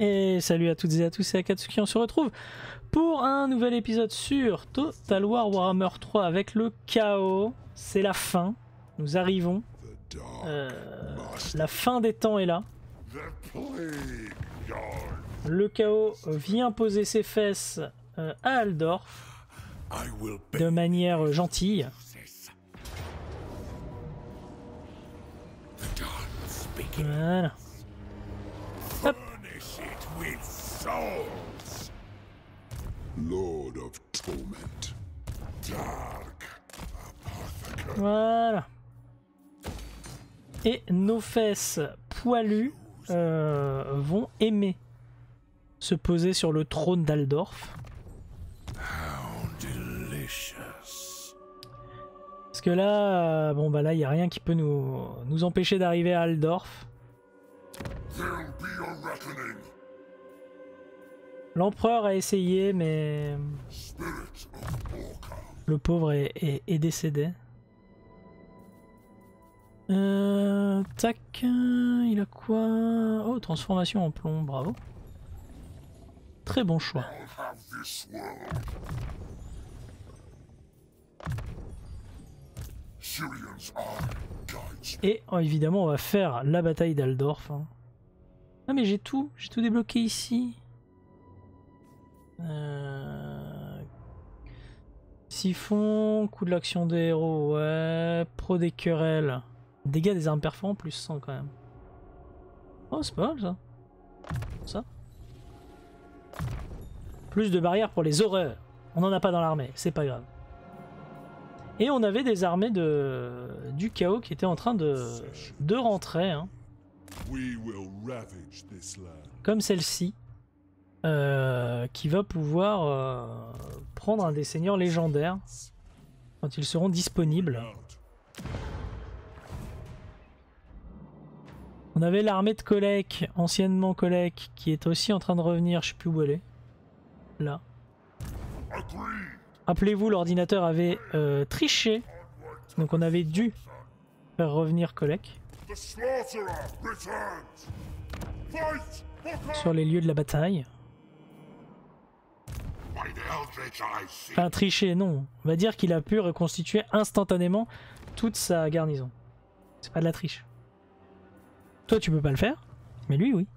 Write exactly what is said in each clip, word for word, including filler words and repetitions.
Et salut à toutes et à tous, c'est Akatsuki, on se retrouve pour un nouvel épisode sur Total War Warhammer trois avec le chaos. C'est la fin, nous arrivons. Euh, la fin des temps est là. Le chaos vient poser ses fesses euh, à Altdorf de manière gentille. Voilà. Hop. Voilà. Et nos fesses poilues euh, vont aimer se poser sur le trône d'Altdorf. Parce que là, euh, bon bah là, il n'y a rien qui peut nous, nous empêcher d'arriver à Altdorf. L'empereur a essayé, mais le pauvre est, est, est décédé. Euh, tac, il a quoi? Oh, transformation en plomb, bravo. Très bon choix. Et oh, évidemment, on va faire la bataille d'Altdorf. Hein. Ah mais j'ai tout, j'ai tout débloqué ici. Euh... Siphon, coup de l'action des héros, ouais. Pro des querelles. Dégâts des armes perforants, plus cent quand même. Oh, c'est pas mal ça. Ça. Plus de barrières pour les horreurs. On n'en a pas dans l'armée, c'est pas grave. Et on avait des armées de du chaos qui étaient en train de, de rentrer. Hein. Comme celle-ci. Euh, qui va pouvoir euh, prendre un des seigneurs légendaires quand ils seront disponibles. On avait l'armée de Kolek, anciennement Kolek, qui est aussi en train de revenir, je sais plus où elle est. Là. Rappelez-vous, l'ordinateur avait euh, triché, donc on avait dû faire revenir Kolek sur les lieux de la bataille. Enfin, tricher, non. On va dire qu'il a pu reconstituer instantanément toute sa garnison. C'est pas de la triche. Toi, tu peux pas le faire, mais lui, oui.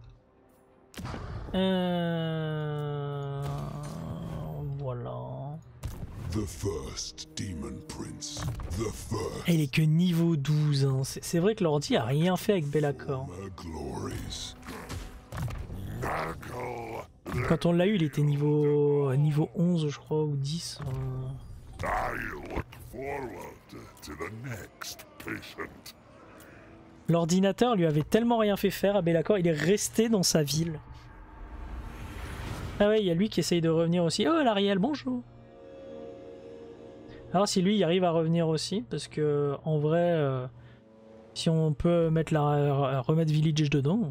Euh... Voilà. The first demon prince. The first. Et il est que niveau douze. Hein. C'est vrai que l'ordi a rien fait avec Be'lakor. Quand on l'a eu, il était niveau niveau onze, je crois, ou dix. Euh... L'ordinateur lui avait tellement rien fait faire à Be'lakor, il est resté dans sa ville. Ah ouais, il y a lui qui essaye de revenir aussi. Oh, l'Ariel, bonjour. Alors si lui il arrive à revenir aussi, parce que en vrai, euh, si on peut mettre la remettre Village dedans.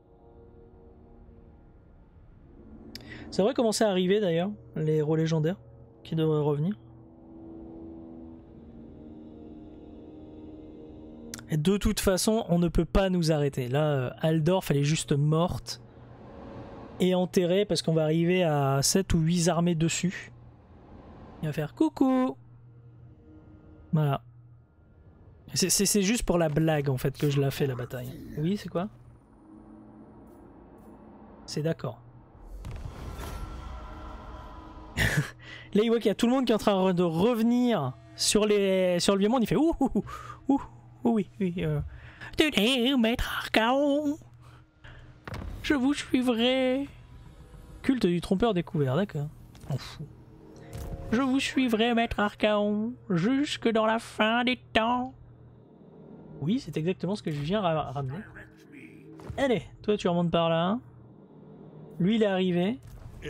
Ça devrait commencer à arriver d'ailleurs, les héros légendaires qui devraient revenir. Et de toute façon, on ne peut pas nous arrêter. Là, euh, Altdorf, elle est juste morte et enterrée parce qu'on va arriver à sept ou huit armées dessus. Il va faire coucou. Voilà. C'est juste pour la blague en fait que je la fais la bataille. Oui, c'est quoi? C'est d'accord. Là il voit qu'il y a tout le monde qui est en train de revenir sur, les, sur le vieux monde, il fait ouh ouh ouh, ouh oui oui euh. Tenez maître Archaon, je vous suivrai. Culte du trompeur découvert, d'accord. On fout. Je vous suivrai maître Archaon jusque dans la fin des temps. Oui, c'est exactement ce que je viens ra ramener. Allez, toi tu remontes par là. Lui il est arrivé.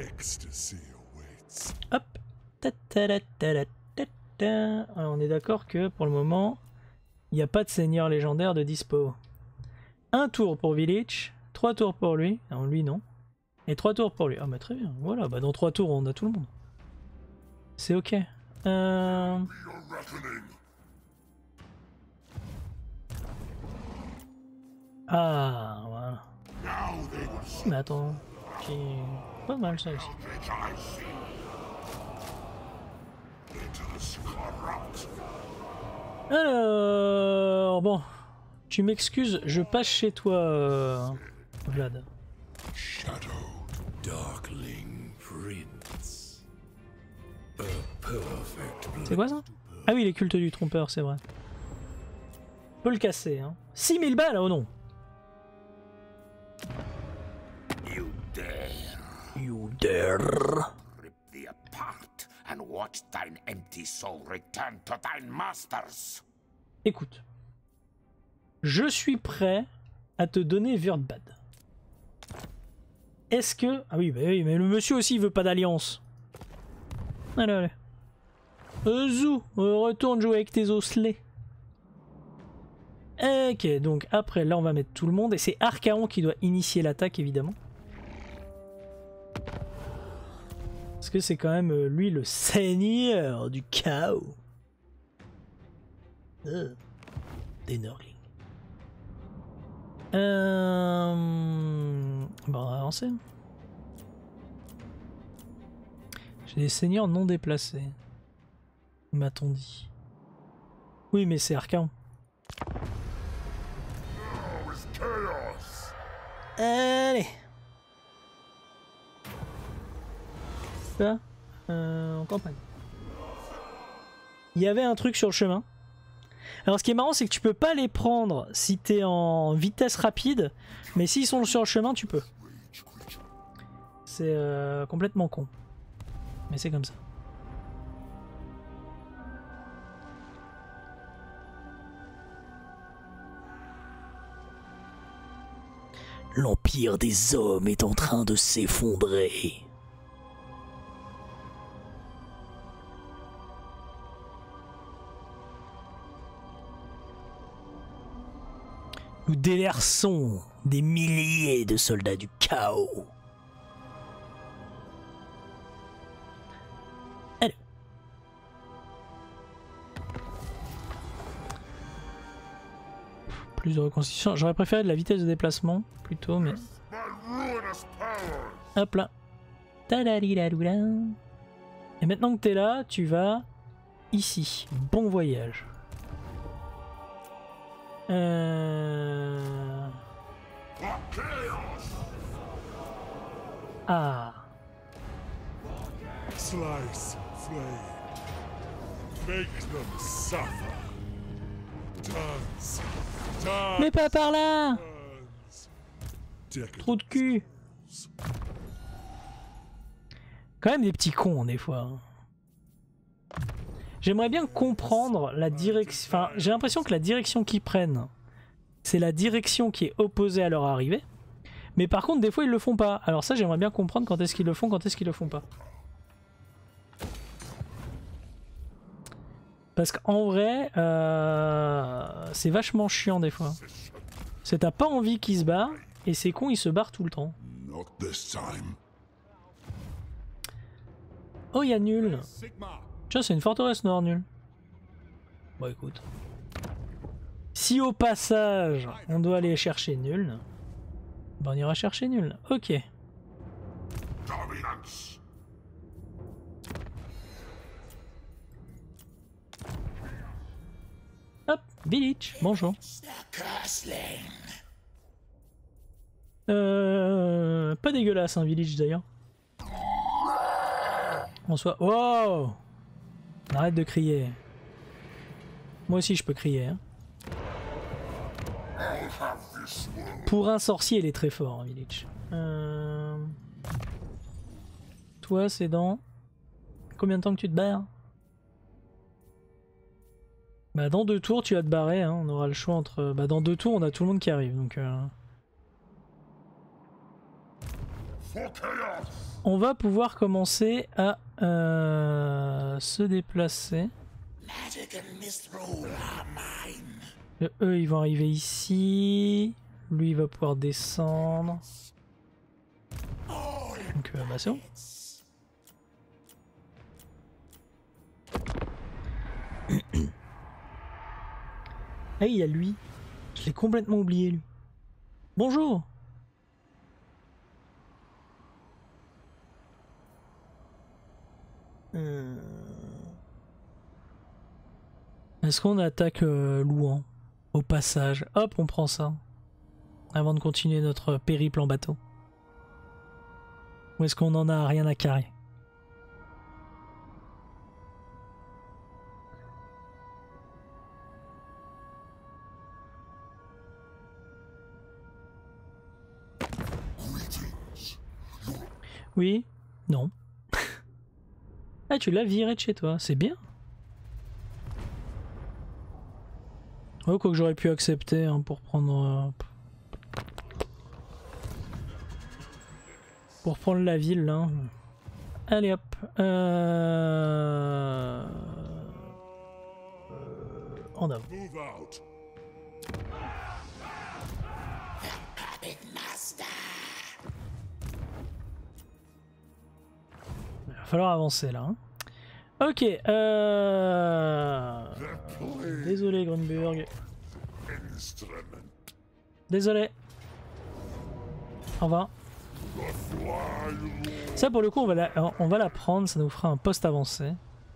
Hop. Ta -ta -ta -ta -ta -ta. Alors, on est d'accord que pour le moment, il n'y a pas de seigneur légendaire de dispo. Un tour pour Village, trois tours pour lui. Non, lui non. Et trois tours pour lui. Ah bah très bien. Voilà, bah dans trois tours on a tout le monde. C'est ok. Euh... Ah, voilà. Mais attends, qui pas mal ça aussi. Alors bon, tu m'excuses, je passe chez toi, euh, Vlad. Shadow, Darkling Prince. A perfect C'est quoi ça? Ah oui, les cultes du trompeur, c'est vrai. On peut le casser, hein. six mille balles, oh non. You dare You dare. rip thee apart and watch thine empty soul return to thine masters. Écoute, je suis prêt à te donner Wurtbad. Est-ce que... Ah oui, bah oui, mais le monsieur aussi il veut pas d'alliance. Allez, allez. Euh, Zou, euh, retourne jouer avec tes osselets. Ok, donc après là on va mettre tout le monde et c'est Archaon qui doit initier l'attaque évidemment. Parce que c'est quand même euh, lui le seigneur du chaos. Euh, des Nurglings. Euh... Bon, on va avancer. J'ai des seigneurs non déplacés. M'a-t-on dit? Oui, mais c'est Archaon. Allez. Ça, euh, en campagne. Il y avait un truc sur le chemin. Alors ce qui est marrant c'est que tu peux pas les prendre si t'es en vitesse rapide, mais s'ils sont sur le chemin tu peux. C'est euh, complètement con. Mais c'est comme ça. L'empire des hommes est en train de s'effondrer. Nous déversons des milliers de soldats du chaos. Allez. Plus de reconstitution. J'aurais préféré de la vitesse de déplacement plutôt, mais... Hop là. Tadadidadouda. Et maintenant que t'es là, tu vas ici. Bon voyage. Euh... Ah. Slice, flame, make them suffer. Tons, tons, Mais pas par là. tons. Trop de cul. Quand même des petits cons des fois. J'aimerais bien comprendre la direction... Enfin, j'ai l'impression que la direction qu'ils prennent, c'est la direction qui est opposée à leur arrivée. Mais par contre, des fois, ils le font pas. Alors ça, j'aimerais bien comprendre quand est-ce qu'ils le font, quand est-ce qu'ils le font pas. Parce qu'en vrai, euh, c'est vachement chiant des fois. C'est t'as pas envie qu'ils se barrent, et c'est con, ils se barrent tout le temps. Not this time. Oh, il y a nul. Tiens, c'est une forteresse noire nulle. Bon, écoute. Si au passage, on doit aller chercher nul, ben on ira chercher nul. Ok. Dominance. Hop, Village, bonjour. Euh, pas dégueulasse, un Village d'ailleurs. En soi. Wow! Arrête de crier. Moi aussi je peux crier. Hein. Pour un sorcier, il est très fort, hein, Village. Euh... Toi, c'est dans... Combien de temps que tu te barres? Bah dans deux tours, tu vas te barrer. Hein. On aura le choix entre... Bah dans deux tours, on a tout le monde qui arrive. Donc... Euh... On va pouvoir commencer à euh, se déplacer. Le eux, ils vont arriver ici. Lui, il va pouvoir descendre. Donc, euh, bah c'est bon. Ah, il y a lui. Je l'ai complètement oublié, lui. Bonjour. Euh... Est-ce qu'on attaque euh, Louan au passage? Hop, on prend ça. Avant de continuer notre périple en bateau. Ou est-ce qu'on en a rien à carrer? Oui? Non. Ah, tu l'as viré de chez toi, c'est bien. Oh, quoi que j'aurais pu accepter hein, pour prendre... Euh, pour prendre la ville, là. Allez hop. Euh... Euh... En avant. Move out. Il va falloir avancer là. Hein. Ok. Euh... Désolé Grunburg. Instrument. Désolé. Au revoir. Ça pour le coup on va la, on va la prendre, ça nous fera un poste avancé.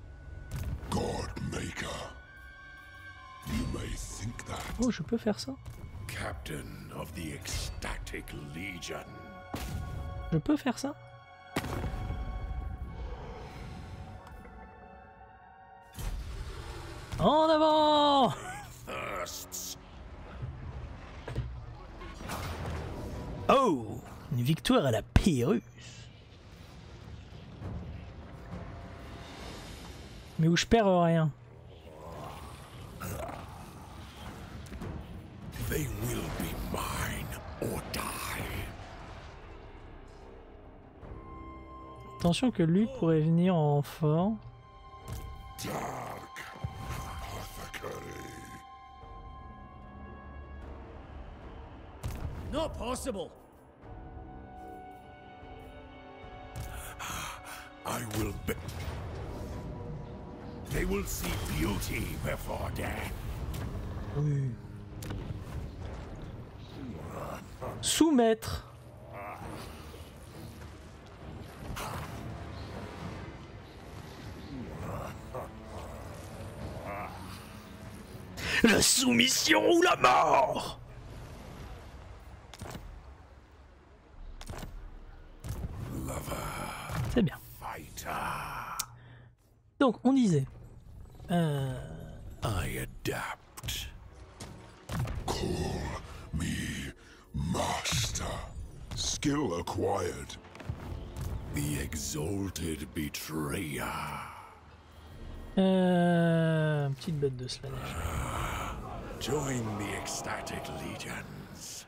Godmaker. You may think that. Oh je peux faire ça? Captain of the Ecstatic Legion. Je peux faire ça? En avant! Thirsts. Oh! Une victoire à la Pyrrhus. Mais où je perds rien. They will be mine or die. Attention que lui pourrait venir en renfort. Dark apothecary. Not possible. I will be. They will see beauty before death. Oui. Soumettre. La soumission ou la mort. C'est bien. Fighter. Donc on disait. Euh... I adapt. Call me master. Skill acquired. The exalted betrayer. Euh... Petite bête de Slanesh. Join the Ecstatic Legions.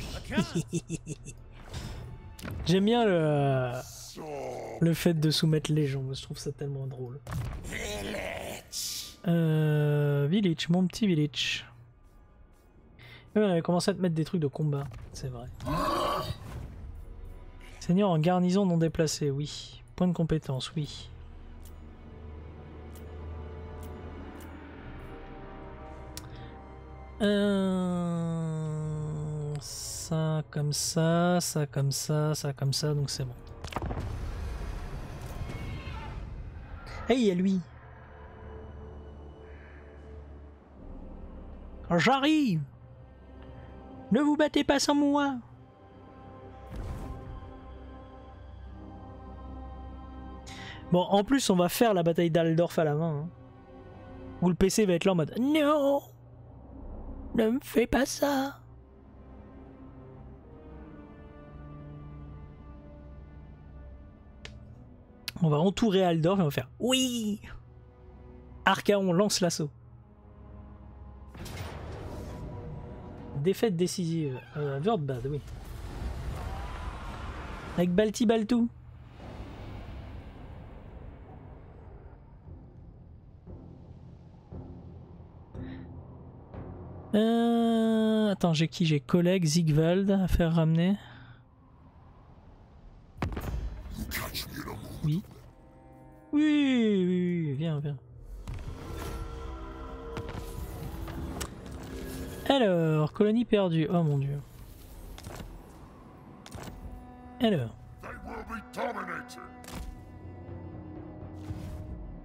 J'aime bien le... le fait de soumettre les gens, je trouve ça tellement drôle. Village. Euh... Village, mon petit village. Et on avait commencé à te mettre des trucs de combat, c'est vrai. Seigneur en garnison non déplacée, oui. Point de compétence, oui. Euh... Ça comme ça, ça comme ça, ça comme ça, donc c'est bon. Hey, il y a lui. J'arrive. Ne vous battez pas sans moi. Bon, en plus, on va faire la bataille d'Aldorf à la main. Hein. Où le P C va être là en mode non, ne me fais pas ça. On va entourer Aldorf et on va faire oui. Archaon lance l'assaut. Défaite décisive. Euh, Wordbad, oui. Avec Balti Baltou. Euh... Attends, j'ai qui? J'ai collègue Ziegwald à faire ramener. Oui. Oui, oui, oui, viens, viens. Alors, colonie perdue. Oh mon dieu. Alors. They will be dominated.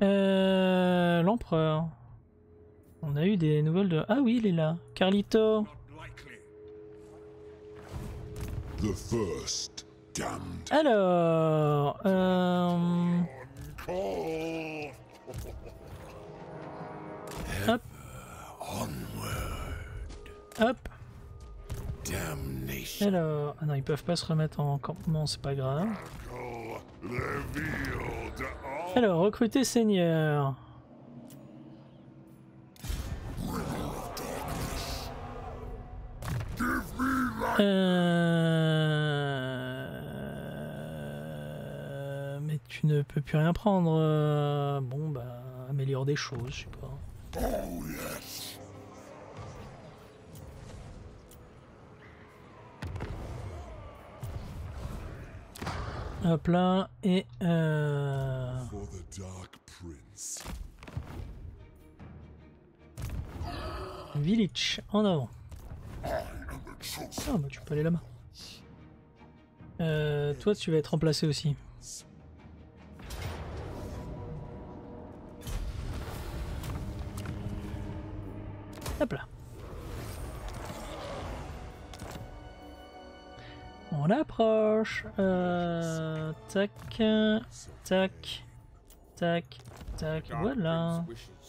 Euh, L'empereur. On a eu des nouvelles de... Ah oui, il est là. Carlito. The first damned. Alors... Euh... Hop. Hop. Damnation. Alors... Ah non, ils peuvent pas se remettre en campement, c'est pas grave. Alors, recruter seigneur. Euh... Mais tu ne peux plus rien prendre. euh, Bon, bah, améliore des choses, je sais pas. Hop là, et euh... For the Dark Prince. Village, en avant. Ah bah tu peux aller là-bas. Euh, toi tu vas être remplacé aussi. Hop là. On approche. Euh, tac, tac, tac, tac. Voilà.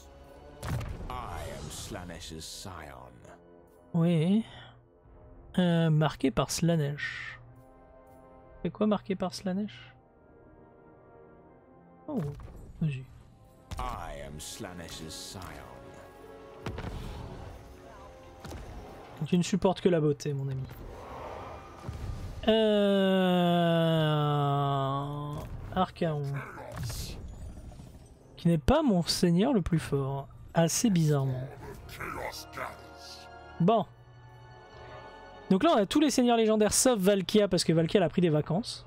I am Slanesh's scion. Oui. Euh, marqué par Slaanesh. C'est quoi marqué par Slaanesh? Oh, vas-y. I am Slanesh's scion. Tu ne supportes que la beauté, mon ami. Euh... Archaon. Qui n'est pas mon seigneur le plus fort. Assez bizarrement. Bon. Donc là on a tous les seigneurs légendaires sauf Valkia parce que Valkia elle a pris des vacances.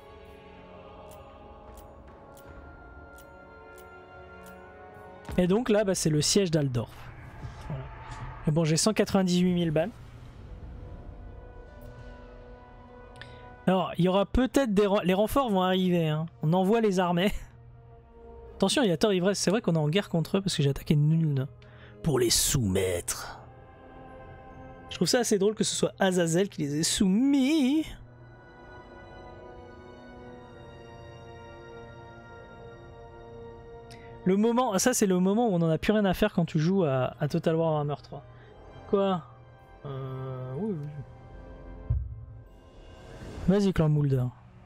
Et donc là bah, c'est le siège d'Aldorf. Voilà. Mais bon j'ai cent quatre-vingt-dix-huit mille balles. Alors il y aura peut-être des... Les renforts vont arriver. Hein. On envoie les armées. Attention il y a Thor Ivresse. C'est vrai qu'on est en guerre contre eux parce que j'ai attaqué Nuln. Pour les soumettre. Je trouve ça assez drôle que ce soit Azazel qui les ait soumis. Le moment, ça c'est le moment où on en a plus rien à faire quand tu joues à, à Total War Warhammer trois. Quoi? Euh... Oui, oui. Vas-y Clan Moulder.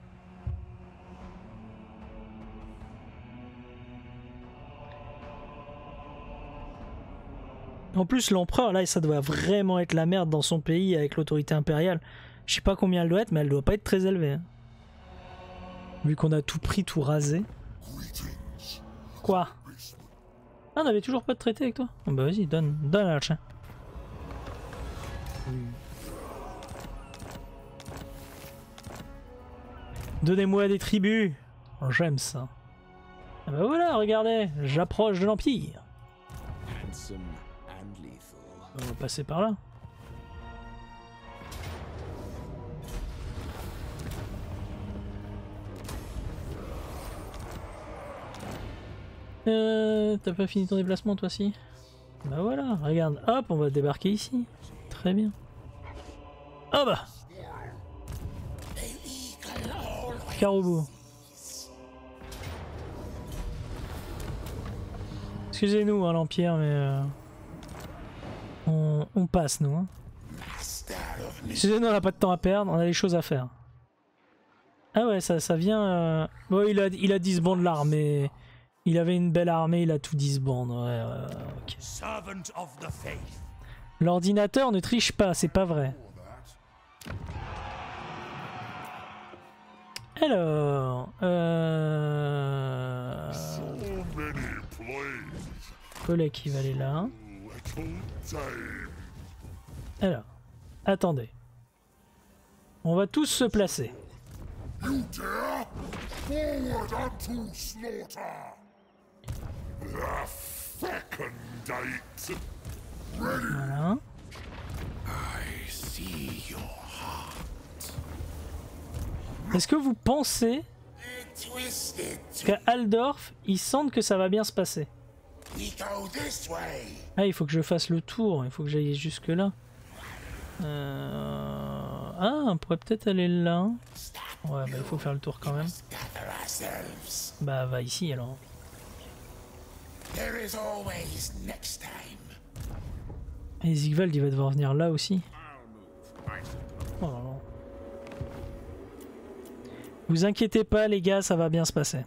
En plus l'empereur là ça doit vraiment être la merde dans son pays avec l'autorité impériale. Je sais pas combien elle doit être mais elle doit pas être très élevée. Hein. Vu qu'on a tout pris, tout rasé. Quoi? Ah on avait toujours pas de traité avec toi? Oh, bah vas-y donne, donne à la chien. Donnez-moi des tribus. Oh, j'aime ça. Ah bah voilà regardez, j'approche de l'Empire. On va passer par là. Euh, T'as pas fini ton déplacement toi aussi? Bah voilà, regarde, hop, on va débarquer ici. Très bien. Oh bah Carobou. Excusez-nous hein, l'Empire mais... Euh... On, on passe nous. Hein. Excusez-nous, on n'a pas de temps à perdre, on a des choses à faire. Ah ouais, ça, ça vient... Euh... Bon, il a, il a disband l'armée. Il avait une belle armée, il a tout disband. Ouais, ouais, okay. L'ordinateur ne triche pas, c'est pas vrai. Alors... Euh... Collet qui va aller là. Alors, attendez. On va tous se placer. Voilà. Est-ce que vous pensez Parce qu'à Aldorf, ils sentent que ça va bien se passer. Ah, il faut que je fasse le tour, il faut que j'aille jusque là. Euh... Ah, on pourrait peut-être aller là. Ouais, bah il faut faire le tour quand même. Bah va ici alors. Et Sigvald il va devoir venir là aussi. Oh là là. Vous inquiétez pas les gars, ça va bien se passer.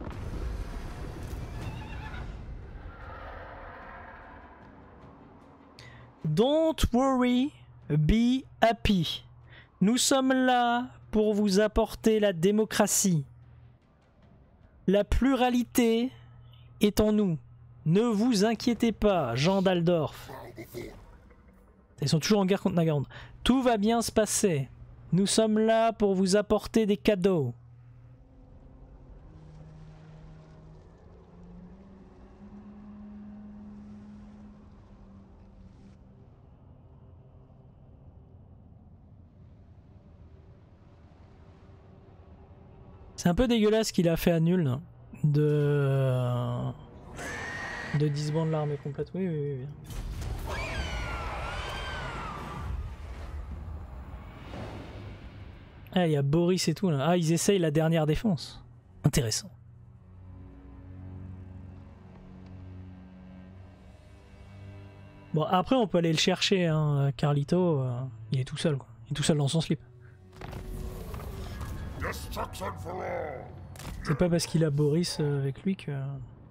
Don't worry, be happy. Nous sommes là pour vous apporter la démocratie. La pluralité est en nous. Ne vous inquiétez pas, Jean d'Aldorf. Ils sont toujours en guerre contre Nagarond. Tout va bien se passer. Nous sommes là pour vous apporter des cadeaux. C'est un peu dégueulasse ce qu'il a fait à Nul de de disbande l'armée complète. Oui, oui, oui. oui. Ah, il y a Boris et tout là. Ah, ils essayent la dernière défense. Intéressant. Bon, après on peut aller le chercher, hein. Carlito, euh, il est tout seul quoi. Il est tout seul dans son slip. C'est pas parce qu'il a Boris euh, avec lui que...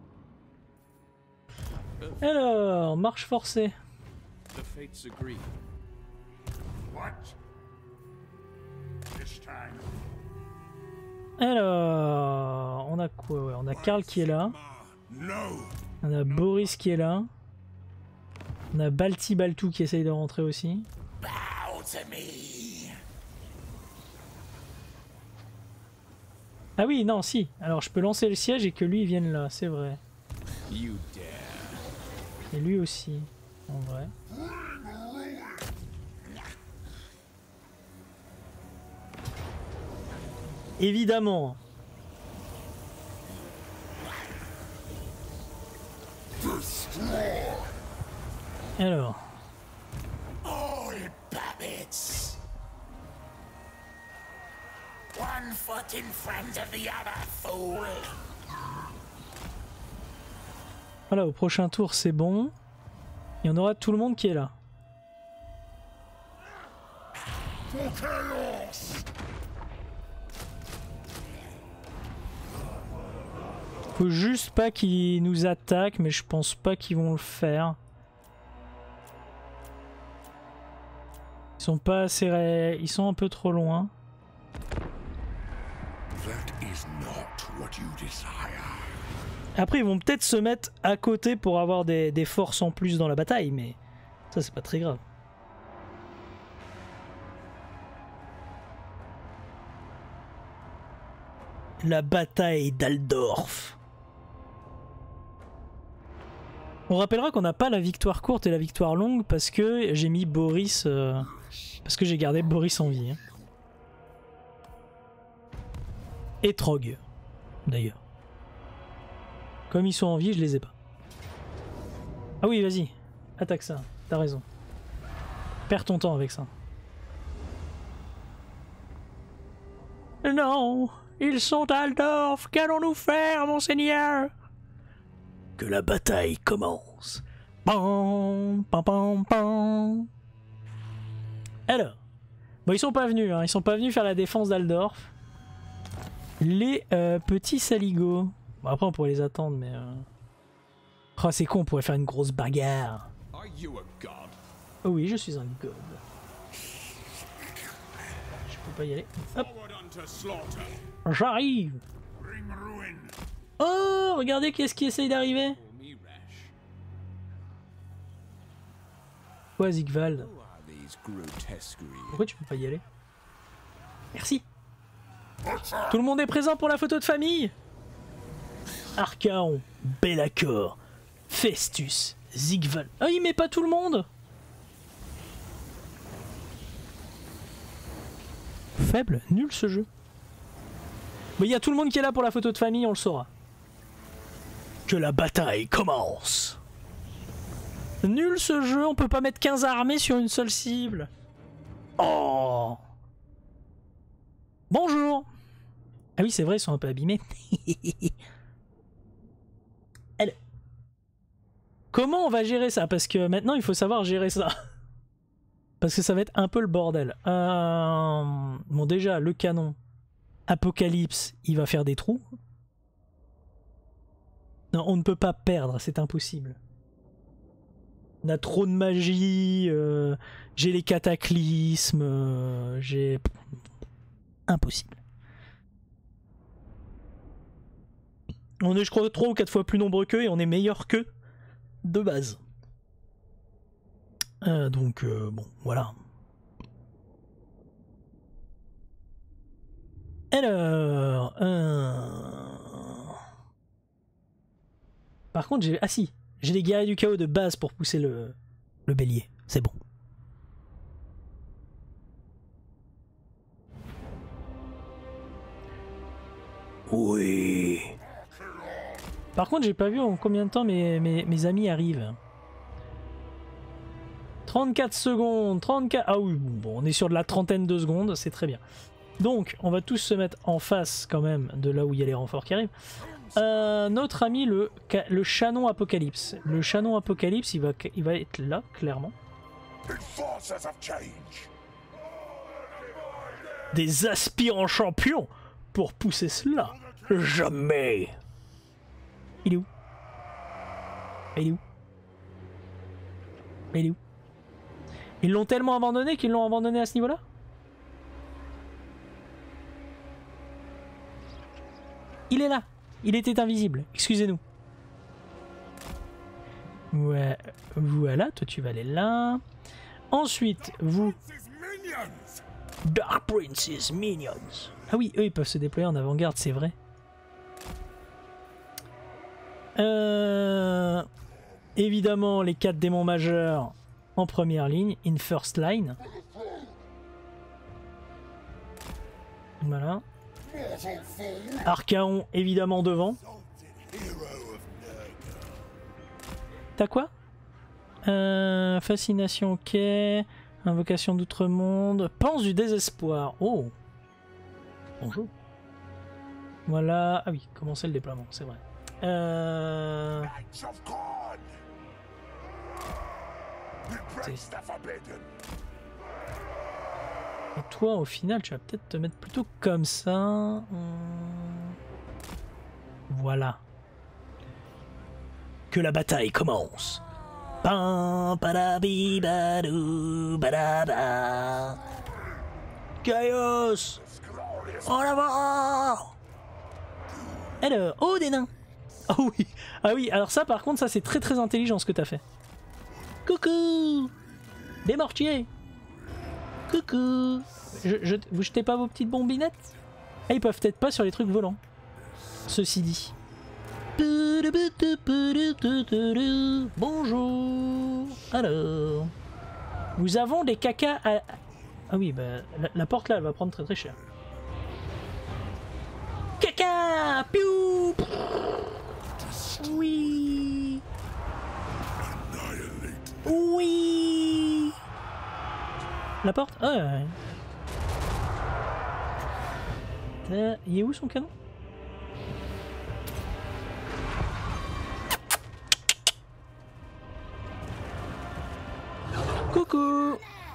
Alors, marche forcée. Alors, on a quoi? Ouais, on a Karl qui est là. On a Boris qui est là. On a Balti Baltou qui essaye de rentrer aussi. Ah oui, non, si. Alors je peux lancer le siège et que lui il vienne là, c'est vrai. Et lui aussi, en vrai. Évidemment. Alors. One foot in front of the other, fool. Voilà, au prochain tour c'est bon. Et on aura tout le monde qui est là. Faut juste pas qu'ils nous attaquent, mais je pense pas qu'ils vont le faire. Ils sont pas assez... Ré... Ils sont un peu trop loin. Après ils vont peut-être se mettre à côté pour avoir des, des forces en plus dans la bataille, mais ça c'est pas très grave. La bataille d'Aldorf. On rappellera qu'on n'a pas la victoire courte et la victoire longue parce que j'ai mis Boris... Euh, parce que j'ai gardé Boris en vie. Hein. Et Trog, d'ailleurs. Comme ils sont en vie, je les ai pas. Ah oui, vas-y. Attaque ça. T'as raison. Perds ton temps avec ça. Non, ils sont à Aldorf. Qu'allons-nous faire, monseigneur? Que la bataille commence. Pam, pam, pam, pam. Alors. Bon, ils sont pas venus. Hein. Ils sont pas venus faire la défense d'Aldorf. Les euh, petits saligots. Bon, après on pourrait les attendre, mais... Euh... Oh, c'est con, on pourrait faire une grosse bagarre. Oh oui, je suis un god. Je peux pas y aller. Hop. J'arrive. Oh, regardez qu'est-ce qui essaye d'arriver. Quoi, Sigvald? Pourquoi tu peux pas y aller? Merci. Tout le monde est présent pour la photo de famille? Archaon, Be'lakor, Festus, Sigvald. Ah, il met pas tout le monde? Faible, nul ce jeu. Mais il y a tout le monde qui est là pour la photo de famille, on le saura. Que la bataille commence. Nul ce jeu, on peut pas mettre quinze armées sur une seule cible. Oh. Bonjour. Ah oui, c'est vrai, ils sont un peu abîmés. Elle. Comment on va gérer ça? Parce que maintenant, il faut savoir gérer ça. Parce que ça va être un peu le bordel. Euh... Bon, déjà, le canon Apocalypse, il va faire des trous. Non, on ne peut pas perdre, c'est impossible. On a trop de magie, euh... j'ai les cataclysmes, euh... j'ai... Impossible. On est, je crois, trois ou quatre fois plus nombreux qu'eux et on est meilleur qu'eux de base. Euh, donc, euh, bon, voilà. Alors... Euh... Par contre, j'ai... Ah si, j'ai les guerriers du chaos de base pour pousser le, le bélier. C'est bon. Oui. Par contre, j'ai pas vu en combien de temps mes, mes, mes amis arrivent. trente-quatre secondes, trente-quatre... Ah oui, bon, on est sur de la trentaine de secondes, c'est très bien. Donc, on va tous se mettre en face quand même de là où il y a les renforts qui arrivent. Euh, notre ami le, le Chanon Apocalypse. Le Chanon Apocalypse, il va, il va être là, clairement. Des aspirants champions pour pousser cela. Jamais. Il est où? Il est où? Il est où? Ils l'ont tellement abandonné qu'ils l'ont abandonné à ce niveau-là? Il est là. Il était invisible. Excusez-nous. Ouais. Voilà, toi tu vas aller là. Ensuite, vous... Dark Princess Minions. Ah oui, eux ils peuvent se déployer en avant-garde, c'est vrai. Euh... Évidemment, les quatre démons majeurs en première ligne, in first line. Voilà. Archaon évidemment devant. T'as quoi? euh, Fascination, ok. Invocation d'outre-monde. Pense du désespoir. Oh. Bonjour. Voilà. Ah oui, commencer le déploiement, c'est vrai. Euh... Et toi, au final, tu vas peut-être te mettre plutôt comme ça. Hum... Voilà. Que la bataille commence. Chaos. En avant. Alors, oh des nains. Ah oui, ah oui. Alors ça, par contre, ça c'est très très intelligent ce que t'as fait. Coucou, des mortiers. Coucou. Je, je, vous jetez pas vos petites bombinettes? Ah, ils peuvent peut-être pas sur les trucs volants. Ceci dit. Bonjour. Alors, nous avons des cacas à... Ah oui, bah la, la porte là, elle va prendre très très cher. Caca. Piou. Oui. Oui. La porte? Ah ouais. Euh, il est où son canon? Coucou.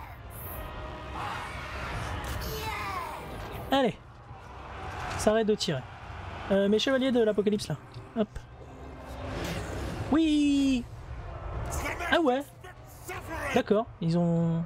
Allez. Ça arrête de tirer. Euh, mes chevaliers de l'apocalypse là. Hop. Oui. Ah ouais. D'accord, ils ont...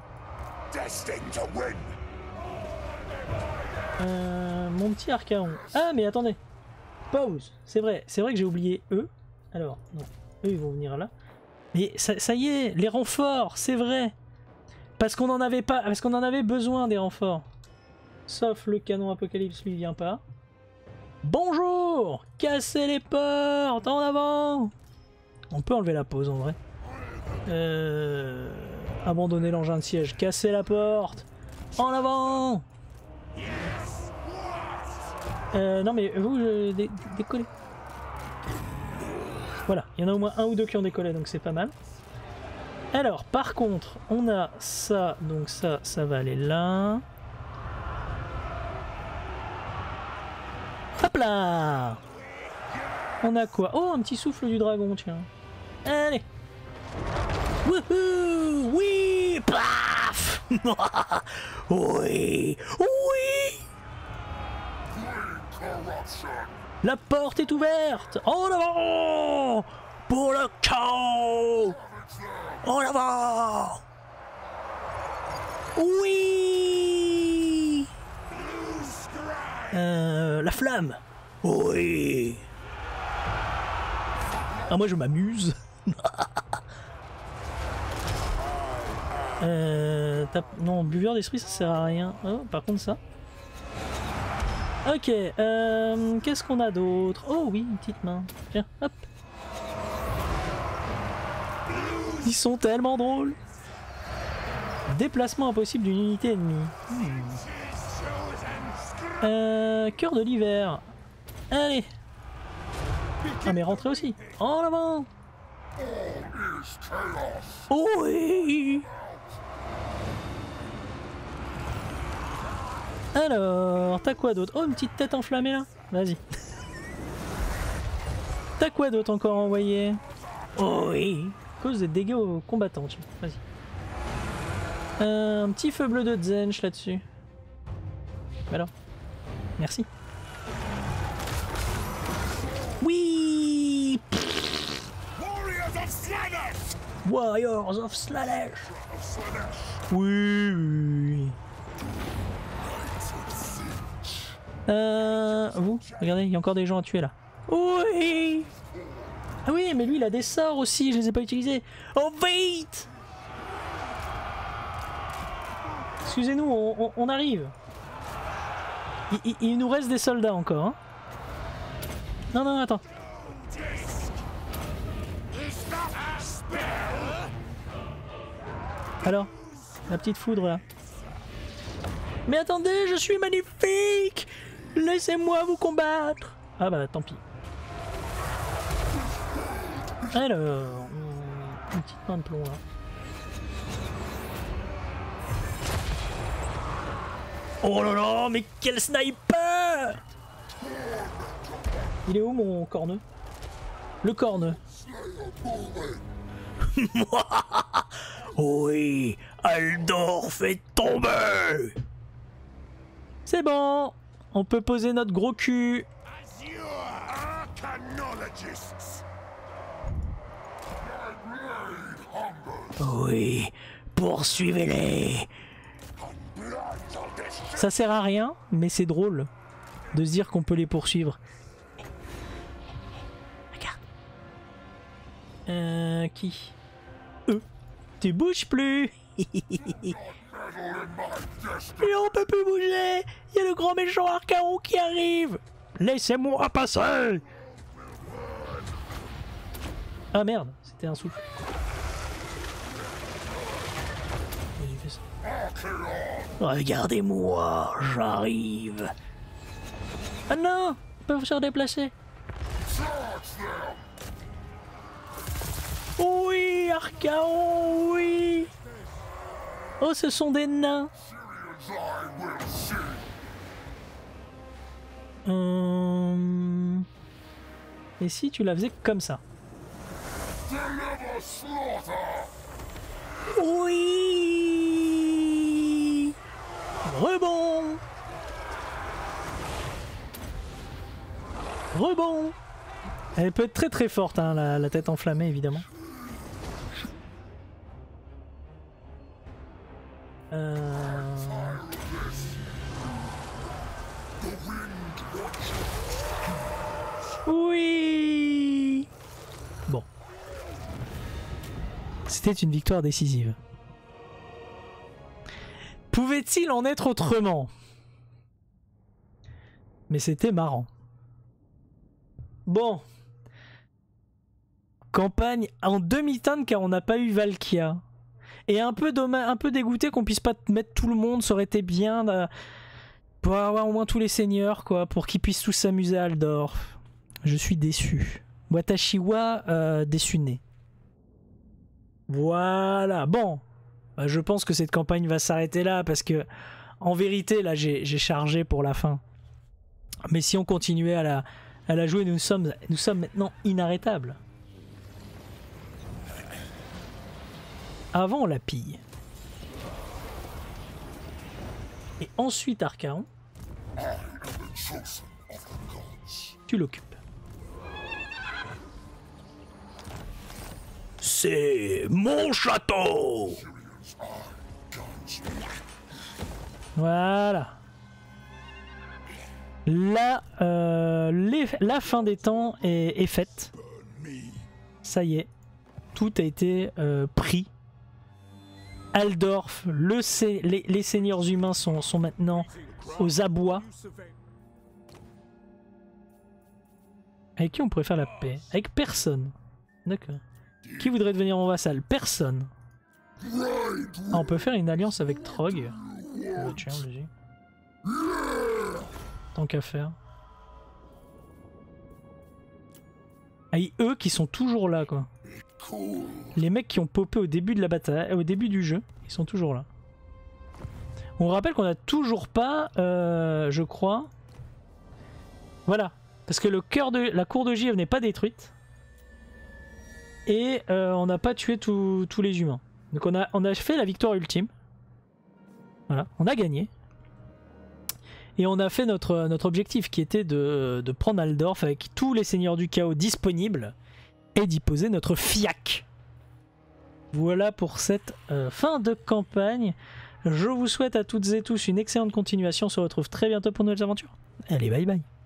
Euh, mon petit Archaon. Ah mais attendez. Pause. C'est vrai, c'est vrai que j'ai oublié eux. Alors, non. Eux ils vont venir là. Mais ça, ça y est, les renforts, c'est vrai. Parce qu'on en avait pas, parce qu'on en avait besoin des renforts. Sauf le canon Apocalypse, lui il vient pas. Bonjour. Cassez les portes, en avant. On peut enlever la pause en vrai. Euh... Abandonner l'engin de siège, casser la porte, en avant. Euh, non mais vous, je dé décollez. Voilà, il y en a au moins un ou deux qui ont décollé, donc c'est pas mal. Alors, par contre, on a ça, donc ça, ça va aller là. Hop là! On a quoi? Oh, un petit souffle du dragon, tiens. Allez! Wouhou! Oui! Paf! Oui! Oui! La porte est ouverte! En avant! Pour le chaos! En avant! Oui! Euh, la flamme! Oui! Ah, moi je m'amuse! euh, non, buveur d'esprit ça sert à rien. Oh, par contre ça. Ok, euh, qu'est-ce qu'on a d'autre? Oh oui, une petite main. Tiens, hop. Ils sont tellement drôles. Déplacement impossible d'une unité ennemie. Hmm. Euh, cœur de l'hiver. Allez. Ah mais rentrez aussi. En avant. Oh oui. Alors, t'as quoi d'autre? Oh, une petite tête enflammée là. Vas-y. T'as quoi d'autre encore envoyé? Oh oui. Cause des dégâts aux combattants. Vas-y. Euh, un petit feu bleu de Zench là-dessus. Alors. Merci. Oui. Warriors of Slaanesh. Oui, oui. Euh, vous, regardez, il y a encore des gens à tuer là. Oui. Ah oui, mais lui il a des sorts aussi, je les ai pas utilisés. Oh vite. Excusez-nous, on, on, on arrive. Il, il, il nous reste des soldats encore. Hein. Non, non, attends. Alors, la petite foudre là. Mais attendez, je suis magnifique! Laissez-moi vous combattre! Ah bah tant pis. Alors, une petite main de plomb là. Oh là là, mais quel sniper! Il est où mon corneux? Le corneux. Oui, Aldorf est tombé! C'est bon, on peut poser notre gros cul. Oui, poursuivez-les. Ça sert à rien, mais c'est drôle de se dire qu'on peut les poursuivre. Regarde. Euh, qui? Eux. Tu bouges plus. Et on peut plus bouger. Il y a le grand méchant Archaon qui arrive. Laissez-moi passer. Ah merde, c'était un souffle. Regardez-moi, j'arrive. Ah non, on peut se redéplacer. Oui, Archaon, oui. Oh, ce sont des nains. Hum... Et si tu la faisais comme ça? Oui. Rebond. Rebond. Elle peut être très très forte, hein, la, la tête enflammée évidemment. Euh... Oui. Bon. C'était une victoire décisive. Pouvait-il en être autrement? Mais c'était marrant. Bon. Campagne en demi-teinte car on n'a pas eu Valkia. Et un peu, un peu dégoûté qu'on puisse pas mettre tout le monde, ça aurait été bien. De... Pour avoir au moins tous les seigneurs, quoi, pour qu'ils puissent tous s'amuser à Aldorf. Je suis déçu. Watashiwa, euh, déçu né. Voilà, bon. Bah, je pense que cette campagne va s'arrêter là, parce que, en vérité, là, j'ai chargé pour la fin. Mais si on continuait à la, à la jouer, nous sommes, nous sommes maintenant inarrêtables. Avant, on la pille. Et ensuite, Archaon, tu l'occupes. C'est mon château! Voilà. La, euh, les, la fin des temps est, est faite. Ça y est. Tout a été euh, pris. Aldorf, le, les, les seigneurs humains sont, sont maintenant aux abois. Avec qui on pourrait faire la paix? Avec personne. D'accord. Qui voudrait devenir mon vassal? Personne. Ah, on peut faire une alliance avec Trog. Oh, tiens, vas-y. Tant qu'à faire. Ah, et eux qui sont toujours là, quoi. Les mecs qui ont popé au début de la bataille, au début du jeu, ils sont toujours là. On rappelle qu'on n'a toujours pas, euh, je crois. Voilà, parce que le cœur de la cour de Givre n'est pas détruite et euh, on n'a pas tué tous les humains. Donc on a, on a fait la victoire ultime. Voilà, on a gagné. Et on a fait notre, notre objectif qui était de, de prendre Aldorf avec tous les seigneurs du chaos disponibles et d'y poser notre fiac. Voilà pour cette euh, fin de campagne. Je vous souhaite à toutes et tous une excellente continuation. On se retrouve très bientôt pour de nouvelles aventures. Allez, bye bye.